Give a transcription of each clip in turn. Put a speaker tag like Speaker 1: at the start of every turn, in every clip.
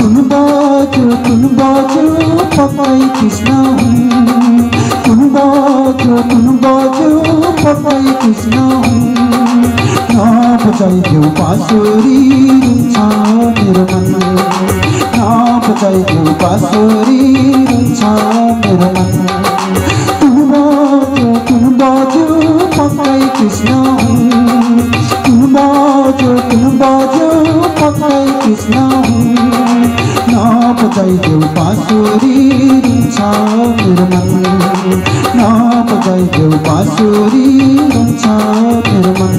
Speaker 1: कुन बाजो पकाई कृष्ण कुन बाजो पकाई कृष्ण बजाइदेऊ बाँसुरी रुन्छ मेरो मन बजाइदेऊ बाँसुरी रुन्छ मेरो मन कुन बाजो पकाई कृष्ण कुन बाजो पकाई कृष्ण बजाइदेऊ बाँसुरी रुन्छ मेरो मन बजाइदेऊ बाँसुरी रुन्छ मेरो मन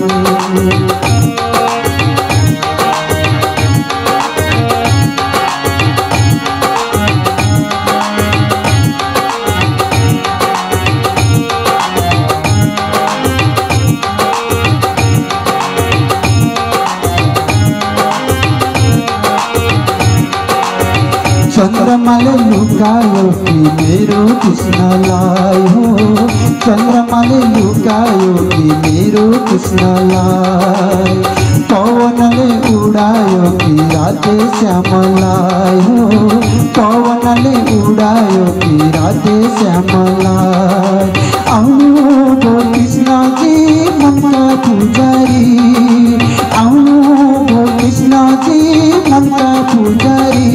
Speaker 1: चन्द्रमाले लुकायो कि मेरो कृष्णलाई हो चन्द्रमाले लुकायो कि मेरो कृष्णलाई पवनले उडायो कि राधे श्यामलाई हो पवनले उडायो कि राधे श्यामलाई आउनु भो कृष्णजी मनका पुजारी आउनु भो कृष्णजी मनका पुजारी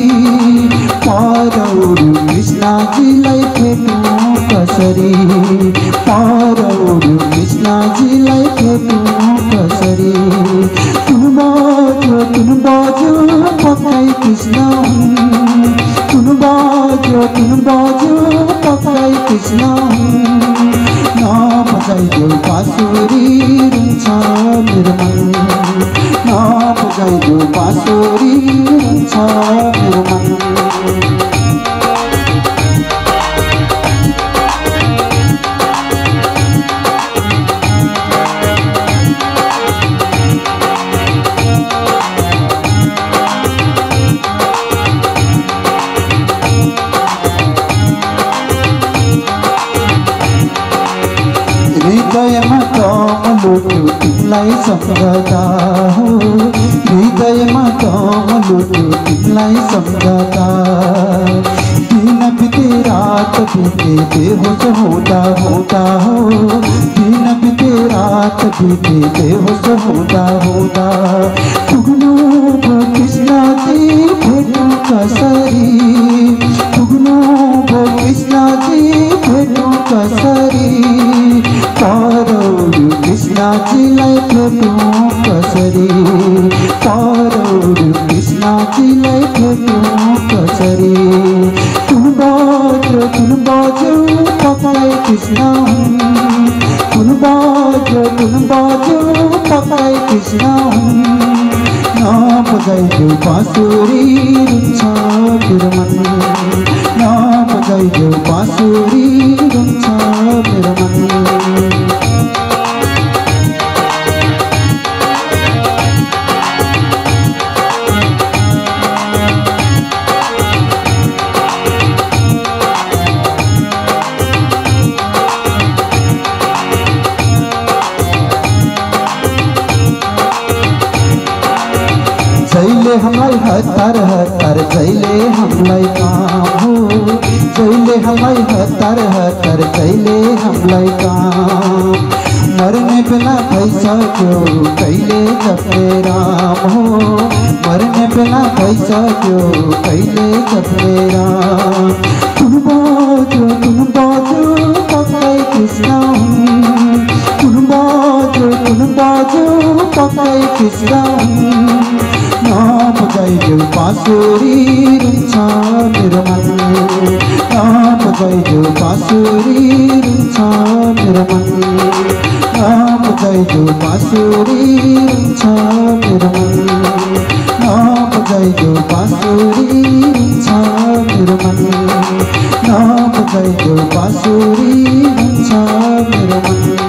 Speaker 1: परौरु कृष्णजीलाई भेटौँ कसरी परौरु कृष्णजीलाई भेटौँ कसरी कुन बाजो पकाई कृष्ण कुन बाजो पकाई कृष्ण बजाइदेऊ बाँसुरी रुन्छ मेरो मन बजाइदेऊ बाँसुरी रुन्छ मेरो मन हृदयमा कमलुटु तिमीलाई सम्झदा हो हृदयमा कमलुटु तिमीलाई सम्झदा दिन बिते रात बिते बेहोस हुँदा हुँदा हो दिन बिते रात बिते बेहोस हुँदा हुँदा पुग्नु भो कृष्णजी भेटौँ कसरी पुग्नु भो कृष्णजी भेटौँ कसरी परौरु कृष्णजीलाई भेटौँ कसरी परौरु कृष्णजीलाई भेटौँ कसरी कुन बाजो पकाई कृष्ण कुन बाजो पकाई कृष्ण बजाइदेऊ बाँसुरी रुन्छ मेरो मन बजाइदेऊ बाँसुरी रुन्छ मेरो मन जैले हमलाई हतार हतार जैले हमलाई काम हो जैले हमलाई हतार हतार जैले हमलाई काम मरने बेला भइसक्यो कहिले जप्ने राम हो मरने बेला भइसक्यो कहिले जप्ने राम कुन बाजो पकाई कृष्ण कुन बाजो पकाई कृष्ण बजाइदेऊ बाँसुरी रुन्छ मेरो मन बजाइदेऊ बाँसुरी रुन्छ मेरो मन बजाइदेऊ बाँसुरी रुन्छ मेरो मन बजाइदेऊ बाँसुरी रुन्छ मेरो मन बजाइदेऊ बाँसुरी रुन्छ मेरो मन